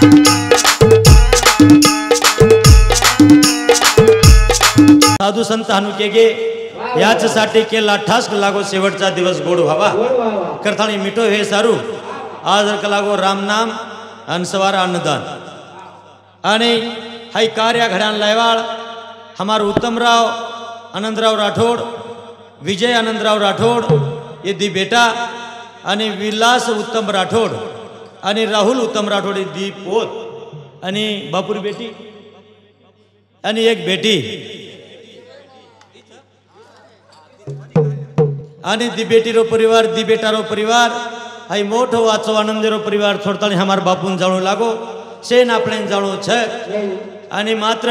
साधू संत हानुकेगे याच्यासाठी केला ठास्क लागो शेवटचा दिवस गोड व्हावा करताणी मिठो हे सारू आज लागो राम नाम आणि सवार अन्नदान आणि हाई कार्य घड्यान लायवाळ हमार उत्तमराव आनंदराव राठोड विजय आनंदराव राठोड ये दी बेटा आणि विलास उत्तम राठोड आणि राहुल उत्तम राठोड ये दी पोत आणि बापूर बेटी आणि एक बेटी आणि दी बेटीरो परिवार दी बेटारो परिवार हाई मोठो वाचो आनंदेरो परिवार छोडतानी हमार बापून जाणू लागो शेन आपले जाणू छ आणि मात्र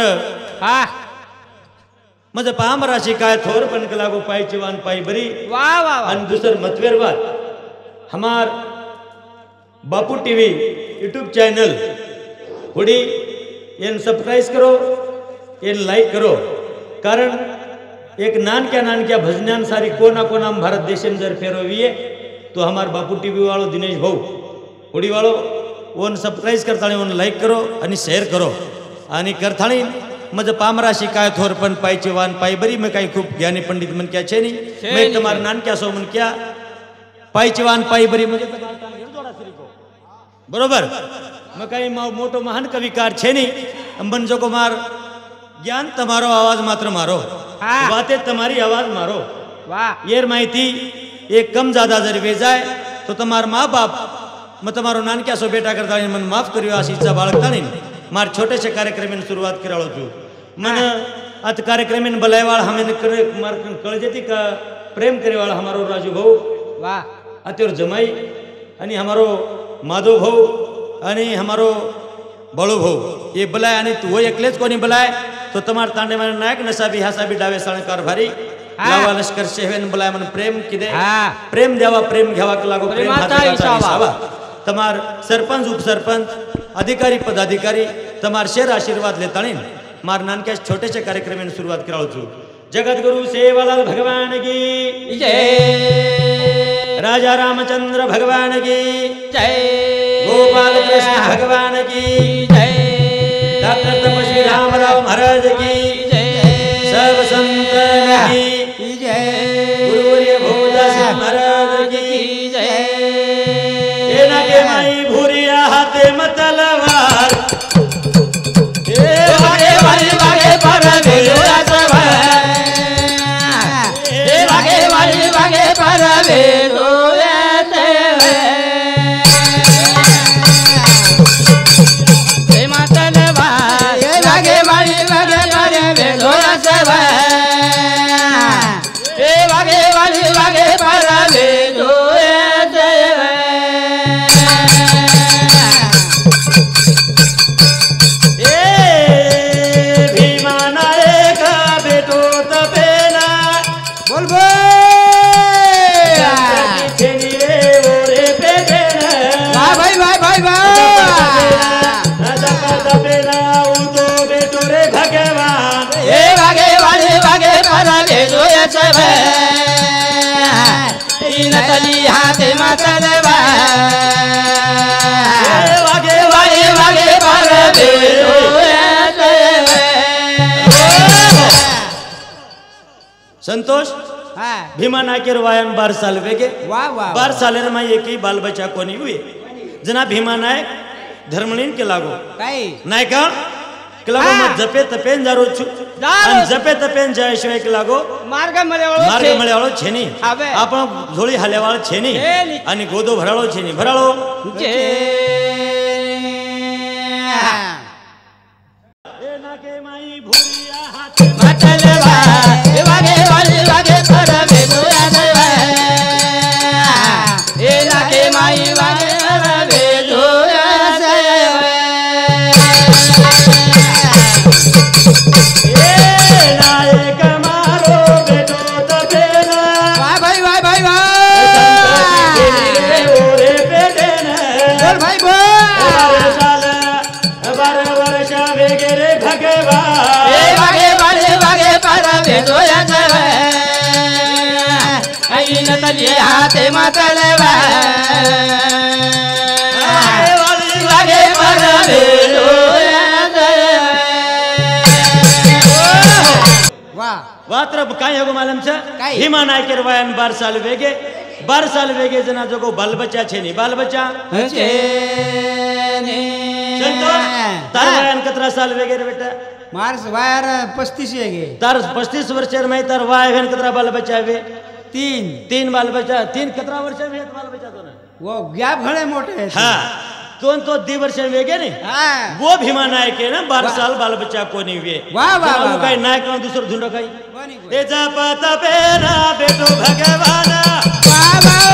म्हणजे पाम राशी काय थोर पण लागो पायची वान पाय बरी वाह वाह आणि दुसर मतवेर बात हमार बापू टीवी यूट्यूब चैनल हुडी येन सब्सक्राइब करो येन लाइक करो कारण एक नानक्या भजन्यान सारी कोना कोना भारत देश में जर फेरवीए तो हमार बापू टीवी वालों दिनेश भाऊ हुडी वालों ओन सब्सक्राइब करतानी ओन लाइक करो आणि शेयर करो आणि करतानी मजे पामराशी काय थोर पण पायची वान पाय बरी मैं काही खूप ज्ञानी पंडित मन क्या छे नी मैं तुम्हार नानक्या सो मन क्या पायची वान पाय बरी म्हणजे बरोबर मैं काही मोटो महान कविकार छे नी मन जो कुमार ज्ञान तमारो आवाज मात्र मारो बातें तुम्हारी आवाज मारो वाह ये माहिती एक कम ज्यादा जर वे जाए तो तुम्हार माँ बाप मैं तुम्हारो नानक्या सो बेटा करता मन माफ करियो अशी इच्छा बाळगता नहीं मार छोटे से कार्यक्रम सुरुवात करालो छू मन अत कार्यक्रम बलायवाळ हमें मार कळ जेती का प्रेम करेवाळ हमारो राजू भाऊ वाह अत्योर जमाई आणि हमारो माधव भाऊ आणि हमारो बड़ो भाऊ ये बलाय आणि वो एकलेच कोणी बलाय तो तमार तांडे मन नायक नसाबी हासाबी डावे साळकार भारी लावा लष्कर शेवेन बलाय मन प्रेम किदे प्रेम द्यावा प्रेम घ्यावा लागो प्रेम हातावा तमार सरपंच उपसरपंच अधिकारी पदाधिकारी तमार शेर आशीर्वाद लेताणी मार नानक्या छोटे से कार्यक्रम शुरुआत कराओ छू जगत गुरु सेवालाल भगवान की जय राजा रामचंद्र भगवान की जय गोपाल कृष्ण भगवान की जय डॉक्टर तपस्वी रामराव महाराज की जय सर्व संतन की जय गुरुवर्य भोदास महाराज की जय एना के माई भूरिया हाथे मतलवार वागे वागे वागे पर वेलोरा सब वागे वागे वागे पर वेलोरा नतली हाथे मतलवा वागे वागे वागे पर संतोष भीमा नाकेर वायन 12 साल वेगे वाह वाह 12 सालेर में एक ही बाल बच्चा कोनी हुए जना भीमा नायक धर्मलीन के लागो नायका के लागो मत जपे तपेन जारो छु आणि जपे तपेन जाय शिवाय के लागो मार्ग मळेवाळो छेनी आपण झोळी हालेवाळ छेनी आणि गोदो भराळो छेनी भराळो ए नाके माई भूरिया हाथ मतलवा वागे वागे वागे पर वेलोरा देवा ए नाके माई वागे वेलोरा देवा नतली हाथे मतलवा वागे पर वात्र काय होगो मालूम छ काय? भीमा नायकेर वयन 12 साल वेगे 12 साल वेगे जना जो बाल बच्चा छे नी बाल बच्चा संतोष तार वयन 17 साल वेगे रे बेटा मार्स वायर 35 है गे तार 35 वर्ष में तार वाय वेन कतरा बाल बच्चा वे 3 बाल बच्चा 3 कतरा वर्ष में बाल बच्चा तो ना वो गैप घणे मोटे है हाँ तो 2 वर्ष में वेगे नी हाँ वो भीमा नायक है ना 12 साल बाल बच्चा को नहीं वे वाह, वाह, वाह, काय नायक का दूसरा ढूंढो काय बनी कोई। ए जपत बेना बेटो भगवाना वाह वाह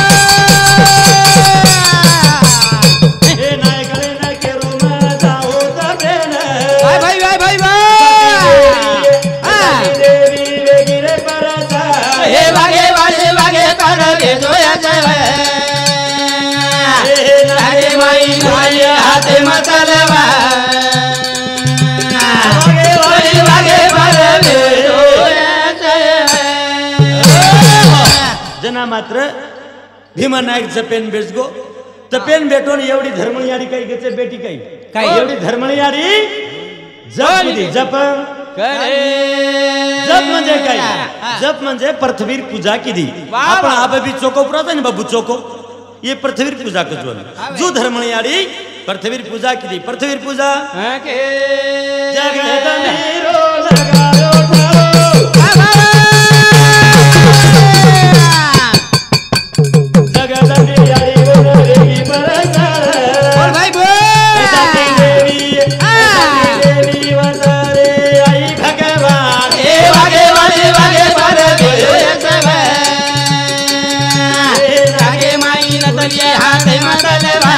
ए नायक रे नायक रोमा जाओ तबेना भाई देवी वेगी रे परसा हे वागे वागे वागे पर वे जोया जय नागे माई माई हाथे मतलवा वागे वागे वागे पर वे जोया जय जना मात्र भीमा नायक जपेन बेसगो तपेन बेटोन एवढी धर्मळीयाडी काही घेतले बेटी काही काय? एवढी धर्मळीयाडी जप किती जप जप म्हणजे काय जप म्हणजे पृथ्वीर पूजा किती आपण आबी चोको पुरात ना बाबू चोको ये पृथ्वीर पूजा कजवल जो धर्मळीयाडी पृथ्वीर पूजा किती पृथ्वीर पूजा जगत मीरो लगायो ठारो जगत मीयाडी बोलेगी परसा भाई बोल सती देवी वंदरे आई भगवान हे वागे वागे वागे पर वे जोया जय नागे माई नतलिए हाथे मतलवा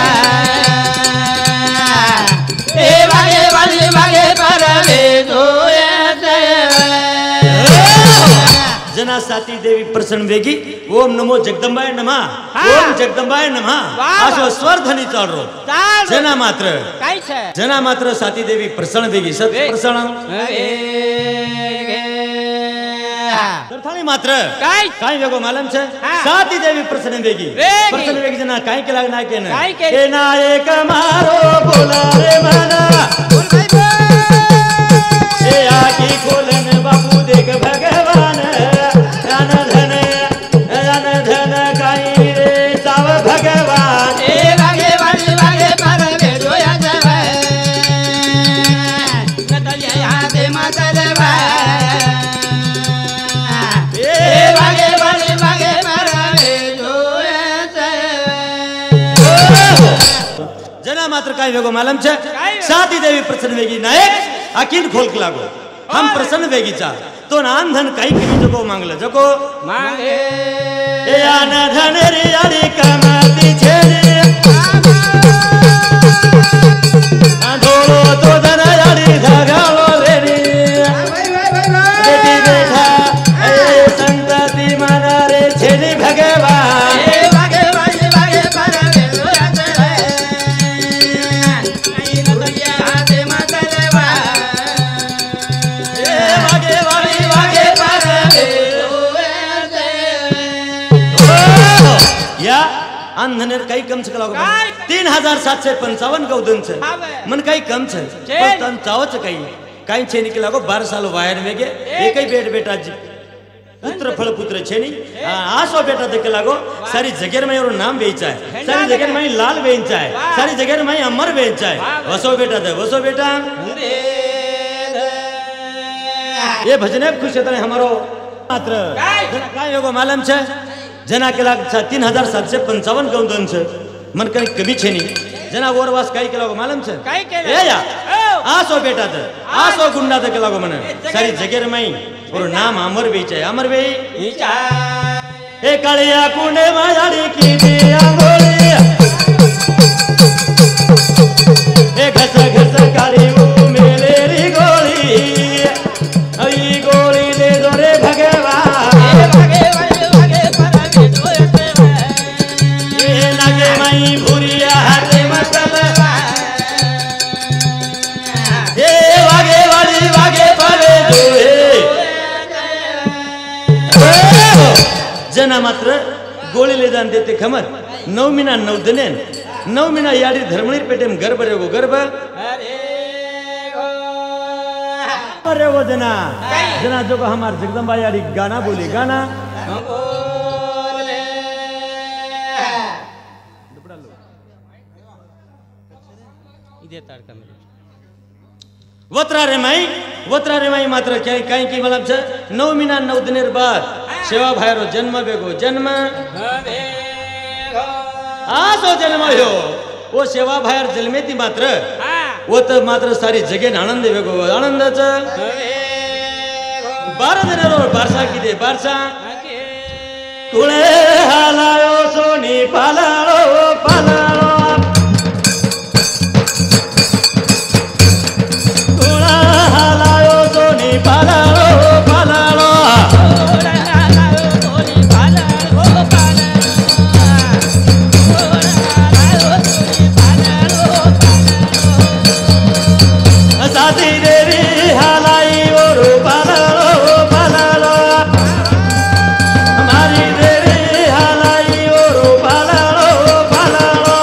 हे वागे वागे वागे पर वे जोया जय जना साती देवी प्रसन्न वेगी ओम नमो जगदंबाय नमः ओम जगदंबाय नमः असो स्वर ध्वनी चालरो जना मात्र काय छे जना मात्र साती देवी प्रसन्न वेगी सत प्रसन्न तरथाली मात्र काय वेगो मालूम छे साती देवी प्रसन्न वेगी जना काय केला ना के ना के नायक मारो बोला रे मना बोल भाई बोल ए आकी खोलन बाबू देख भगवान धन धन काई रे साव भगवान हे वागे वागे वागे पर वे जोया जय नतलिए हाथे मतलवा हे वागे वागे वागे पर वे जोया जय जना मात्र काय वेगो मालूम छे साती देवी प्रसन्न वेगी नायक अखिल खोल के लागो हम प्रसन्न वेगीचा तो नान धन काही कमी जको मांगला जको मांगे ए आन धन रे याडी कमाती छे रे धोलो तो धन याडी धगालो रे रे बेटी बेटा ए संतति माना रे छेली भगवान हे वागे वागे वागे पर वे जोया जय आई नतलिए हाथे मतलवा ए वागे वागे वागे पर वे जोया जय या अंधनेर काही कम छे लागो 3755 गौदन छे मन काही कम छे पण तन चावच काही छे निकल लागो 12 साल वायर वेगे एकई बेटा जी पुत्र फल पुत्र छे नी आसो बेटा देख लागो सारी जगेर में और नाम वेचा है सारी जगेर में लाल वेचा है सारी जगेर में अमर वेचा है वसो बेटा ये भजने खुश है हमारो मात्र काय होगो मालूम छे जना केला 3755 गौदन छे मन कहीं कभी छे नी जना ओरवास काय केला गो मालूम छे काय केला? ए या आसो बेटा दे आसो गुंडा दे केला गो मने सारी जगेर में और नाम अमर बेचे अमर बे ए कालिया कुंडे मायाड़ी की बिया बोली ए घस घस कारी वो मेरे री गोली आई गोली दे दो रे भगवान ए नागे माई भूरिया हाथे मतलवा ए वागे वाली वागे परे जोए जना मात्र गोळी ले जान देते खमर 9 मिना 9 दिने 9 मिना याडी धर्मणीर पेटेम गर्भ रेगो गर्भ अरे वो जना जना जो को हमार जगदम्बा यारी गाना बोली गाना वत्रा रे माई मात्र क्या कहीं की मतलब छे 9 महीना 9 दिन बाद सेवा भाईरो जन्म बेगो जन्म आसो जन्म हो वो सेवा भायर जन्मे ती मात्र वो तो मात्र सारी जगह आनंद वेगो आनंद च 12 दिन रो बारसा की दे बारसा कुळे हालायो सोनी पालालो पालालो कुळे हालायो सोनी पालालो पालालो साथी देवी हालाई और पालालो पालालो हमारी देवी हालाई और पालालो पालालो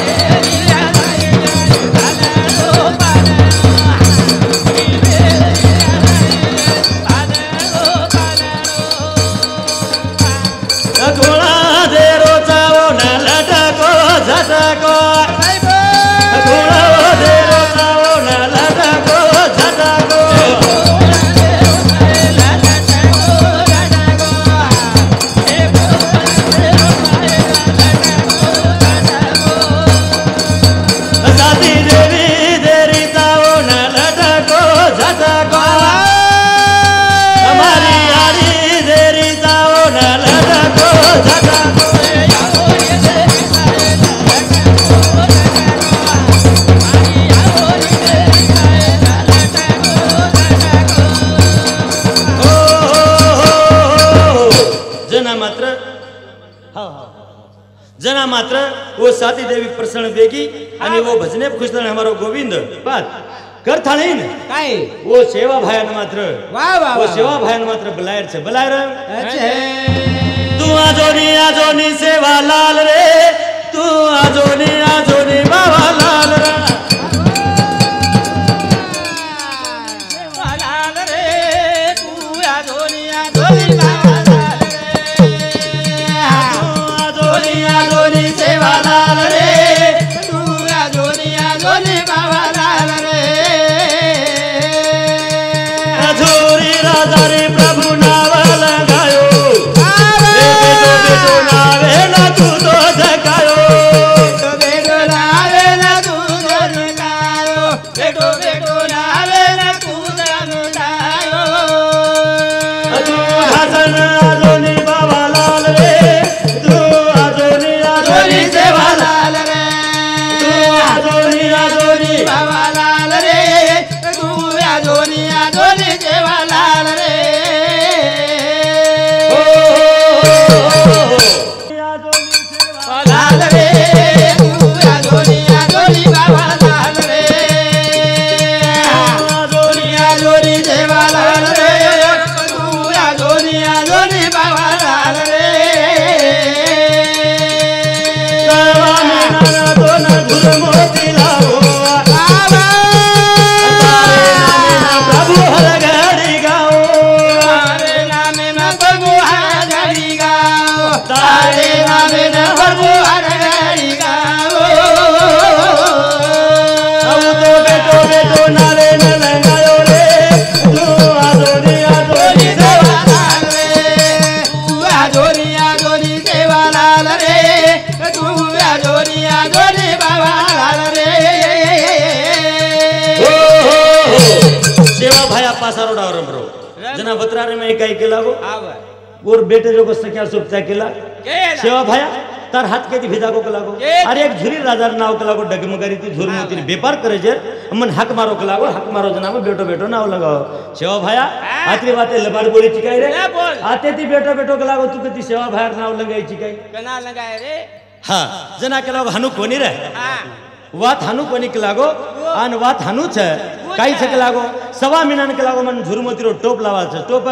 घोड़ा दे रोचाओ न लटको झटको घोड़ा दे रोचाओ न लटको झटको साथी देवी देरी ताओ न लटको झटको हमारी यारी देरी ताओ न लटको झटको जना मात्र वो साथी देवी प्रसन्न बेगी आणि वो भजने खुश हमारो गोविंद बात कर थाळीन काय वो सेवा भायन मात्र वाह वाह वो सेवा भायन मात्र बलायर छे बलायर अच्छा तू आजोनी सेवा लाल रे तू आजोनी बाबा लाल रे लाल रे तू आजोनी बाबा आजोनी सेवा लाल रे तू आजोनी बाबा लाल रे अधूरी राजा रे प्रभु नाव लगायो बेटो नावे ना तू तो जगायो बेटो नावे ना तू जगायो बेटो नावे ना तू जगायो तू हसन आजोनी बाबा लाल रे तू आजोनी सेवा लाल रे तू आजोनी बाबा लाल रे तू आजोनी सेवा लाल रे लाल रे तू आजोनी बाबा लाल रे आजोनी सेवा लाल रे तू आजोनी बाबा लाल रे मोती लाओ प्रभु हर गाड़ी गाओ तारे नामे न प्रभु हर गाड़ी गाओ तारे नामे न प्रभु हर गाड़ी गाओ अब तो बेटो नारे न लगायो रे तू आजोनी सेवा लाल रे तू आजोनी सेवा लाल रे तू आजोनी बाबा लाल रे सेवा भाया पासारो डावरम ब्रो जना बत्रारे में काही केला गो गोर बेटे जो को सख्या सुपचा केला सेवा भाया तार हात केती भिजा को लागो अरे एक झुरी राजार नाव के लागो डगमगारी ती झुर मोती व्यापार करे जे मन हक मारो के लागो हक मारो जना में बेटो नाव लगाओ सेवा भाया आतरी बाते लबाड़ बोली चिकाई रे आते ती बेटो के लागो तू कती सेवा भाया नाव लगाई चिकाई कना लगाए रे हां जना के लागो हनु कोनी रे वात हानु कोनी के लागो आन वात हानु छे काई छे के लागो सवा मिनान के लागो मन झुरमोती रो टोप लावा छे टोप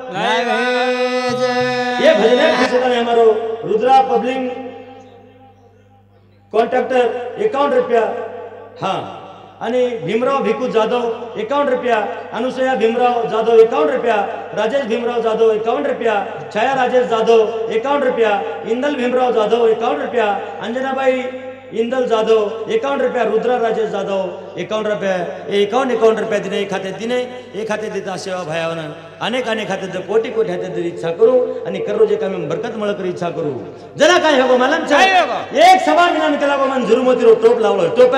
ये भजने खुशदाने हमारो रुद्रा पब्लिक कॉन्ट्रैक्टर 51 रुपया हाँ आणि भीमराव भिकू जाधव 51 रुपया, अनुसया भीमराव जाधव 51 रुपया, राजेश भीमराव जाधव 51 रुपया, छाया राजेश जाधव 51 रुपया, इंदल भीमराव जाधव 51 रुपया, अंजनाबाई इंदल जाधव 51 रुपया, रुद्रा राजेश जाधव 51 रुपया, 51 रुपया दिने एक खाते देता सेवा भायावन अनेक खाते कोटी हाते इच्छा करू आणि करो जे काम बरकत मळ कर इच्छा करू जरा काय हो मला एक सभा मिलन केला गो मन झुरमोती टोप लावलो टोप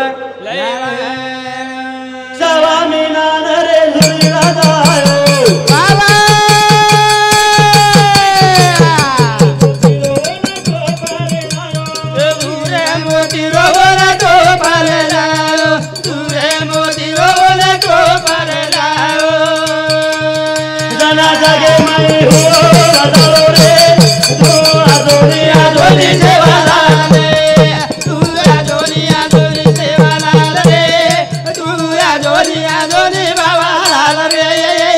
सवा मिलन रे झुरी राजायो बाबा मोती रोवला तो पाले लाओ तुरे मोती रोवला तो पाले लाओ जना जागे माई हो राजालो रे तो आजोरी सेवाला रे तू आजोरी सेवाला रे तू आजोरी बाबा रे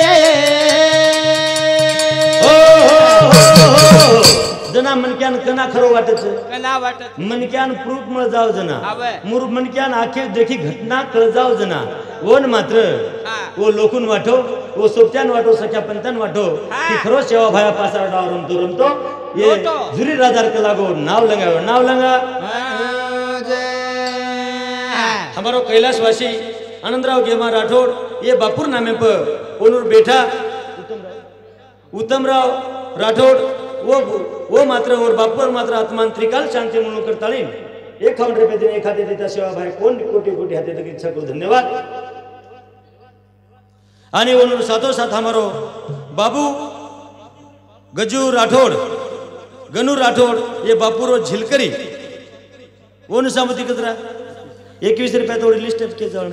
जना मनक्यान कना खरो वाटच कला वाटत मनक्यान प्रूफ मळ जाव जना आवे. मूर मनक्यान आखे देखी घटना कळ जाव जना ओन मात्र ओ लोकून वाटो ओ सोपत्यान वाटो सख्या पंतन वाटो की खरो सेवा भाया पासा डावरम दुरंतो ये झुरी राजार के लागो नाव लंगा हमारो कैलाशवासी आनंदराव गेमा राठौड़ ये बापुर नामे पर ओनूर बेटा उत्तमराव राठौड़ वो मात्र और बापर मात्र आत्मान त्रिकाल शांति म्हणून करताळी 51 रुपये दिन एखादे देता सेवा भाई कोण कोटी हाते तक इच्छा को धन्यवाद आणि ओनूर साथो साथ हमारो बाबू गनू राठौड़ ये बापुरो झिलकरी ओन सामती कतरा 21 रुपया थोड़ी लिस्ट के जाण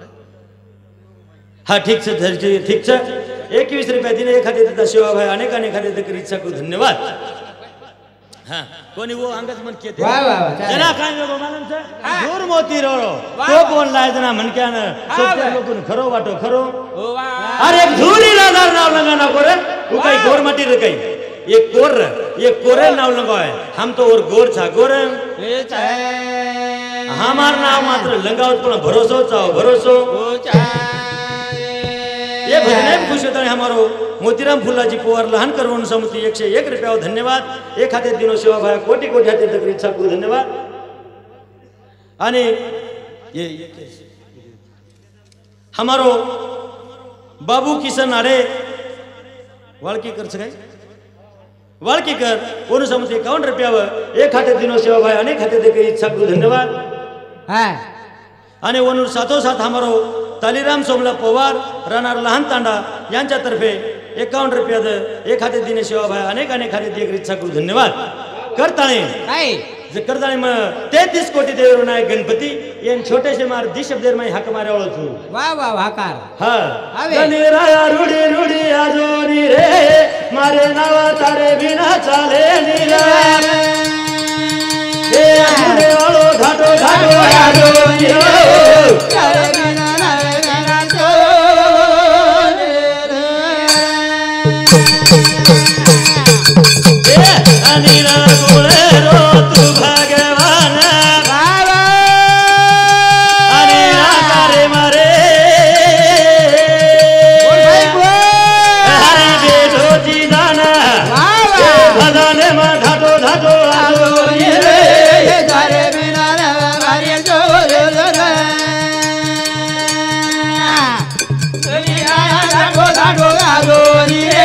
हाँ ठीक से 21 रुपया दिन एखादे देता सेवा भाई अनेक खाते तक इच्छा को धन्यवाद हाँ कोणी वो अंगच मन केते जना काय गो मालूम छे दूर मोती रोळो तो कोण लाय जना मनक्यान सोपे लोकून खरो वाटो खरो अरे एक झूरी राजार नाव लगा ना कोरे वो काही गोर माटी रे काही ये कोरे नाव लगाय हम तो और गोर छा गोर हमार नाव मात्र लंगावत पण भरोसो ये भजन खुश होता है हमारो मोतीराम फुलाजी पवार लहान करवण समिति 101 रुपया धन्यवाद एक हाते दिनो सेवा भाया कोटी हाते तक इच्छा को धन्यवाद आणि ये हमारो बाबू किशन आरे वाळकीकर सगळे वाळकीकर कोण समिति 51 रुपया एक हाते दिनो सेवा भाया अनेक हाते तक इच्छा को धन्यवाद आणि वनूर साथो साथ हमारो तालीराम सोमला पवार राहणार लहान तांडा यांच्यातर्फे 51 रुपया एक हाते दिने सेवा भाई अनेक हाते एक इच्छा करू धन्यवाद करताळे मग 33 कोटी देवर नायक गणपती येन छोटेसे मार दिशब्देर माई हाक मारे ओळखू वाह हाकार हा गणराया रुडी आजोनी रे मारे नावा तारे बिना चाले नीरा ए आजोनी ओळो घाटो आजोनी रे अनिरा गुलेरो तू भगवान बाबा अनिरा करे मारे हरि बेटो जी दाना भजने में ढाटो आलो रे जारे बिना मारे जो ढाटो आलो रे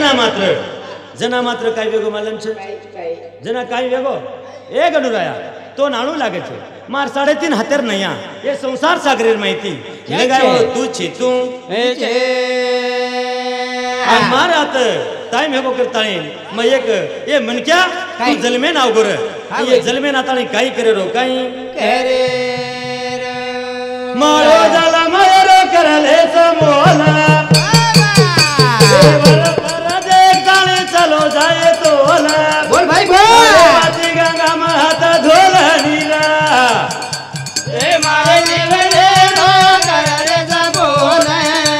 जना मात्र काय वेगो मालम छे जना काय वेगो ए गणुराया तो नाणू लागे छे मार 3.5 हाथेर नया ये संसार सागरेर माहिती लगायो तू छे तू मार हाथ टाइम हेगो करताणी मैं एक ये मन क्या तू जलमे ना उगोर ये जलमे ना ताणी काई करे रो काई करे मारो जल मारो करले समोला चलो जाए तो बोल भाई बोल गंगा में हाथ धोला नीला ए मारे निवले रो करले समोला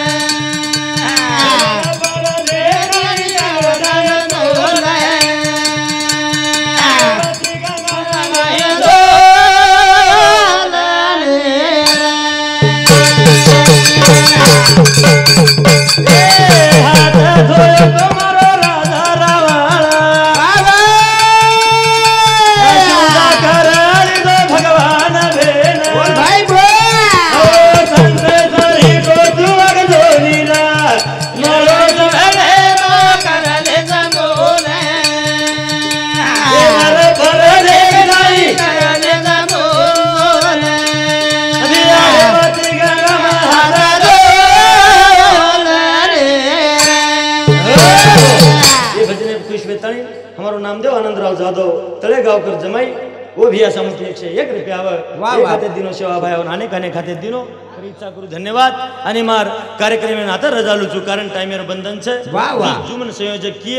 हमारो नामदेव आनंदराव जाधव तळेगावकर जमाई वो भी असा मुठी 101 रुपया खाते दिनो सेवा भाई अनेक खाते दिनो इच्छा करू धन्यवाद आणि मार कार्यक्रम में आता रजालू छु कारण टाइमर बंधन छे जुमन संयोजक किए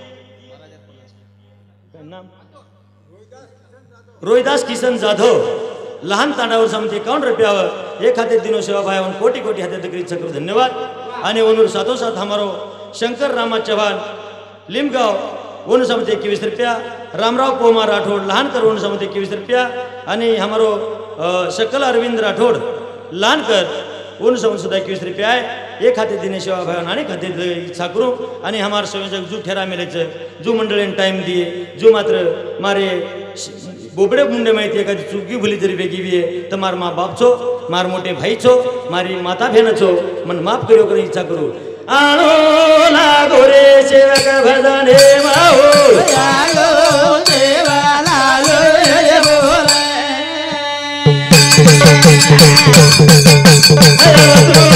नाम रोहिदास किशन जाधव लहान तांडावर समिती 51 रुपया खाते दिनो सेवा भाई कोटी कोटी हाते तक इच्छा करू धन्यवाद आणि ओनूर साथोसाथ हमारो शंकर रामा चव्हाण लिमगाव वन समिति 21 रुपया रामराव पोमा राठोड लहानकर वन समिति 21 रुपया आणि हमारो शकल अरविंद राठोड लहानकर वन समिति सुद्धा 21 रुपया आहे एक खाते दिने सेवा भाई आणि खाते इच्छा करू आणि हमार संयोजक जू ठेरा मिले जू मंडल टाइम दिए जो मात्र मारे बोबड़े मुंडे माहिती है चुकी भूली तरी बेगी भी है तो मार माँ बाप छो मार मोटे भाई छो मारी माता बहन छो मन माफ करो कर इच्छा करू आलो लागो रे सेवक भजने माहो लालो सेवा लालो बोले